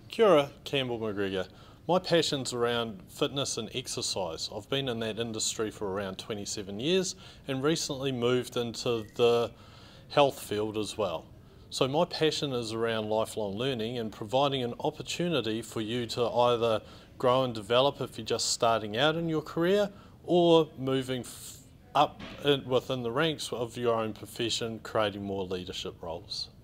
Kia ora, Campbell Macgregor. My passion's around fitness and exercise. I've been in that industry for around 27 years and recently moved into the health field as well. So my passion is around lifelong learning and providing an opportunity for you to either grow and develop if you're just starting out in your career, or moving up within the ranks of your own profession, creating more leadership roles.